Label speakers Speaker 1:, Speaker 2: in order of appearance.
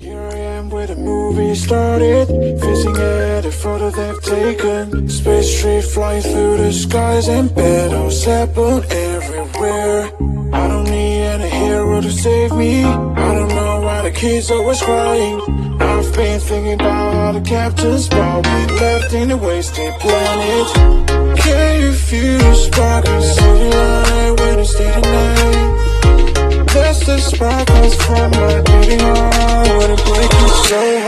Speaker 1: Here I am where the movie started, facing at a photo they've taken. Space tree flying through the skies and battles happen everywhere. I don't need any hero to save me. I don't know why the kids always crying. I've been thinking about all the captains, but we left in a wasted planet. Can you feel the spark in the city light when it's day and night? That's the sparkles from my beating heart when it breaks so